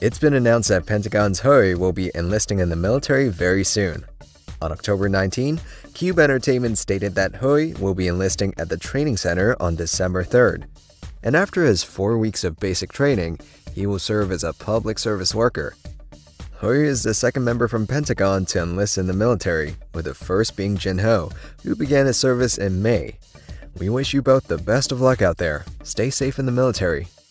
It's been announced that Pentagon's Hui will be enlisting in the military very soon. On October 19, Cube Entertainment stated that Hui will be enlisting at the training center on December 3rd. And after his 4 weeks of basic training, he will serve as a public service worker. Hui is the second member from Pentagon to enlist in the military, with the first being Jin Ho, who began his service in May. We wish you both the best of luck out there. Stay safe in the military.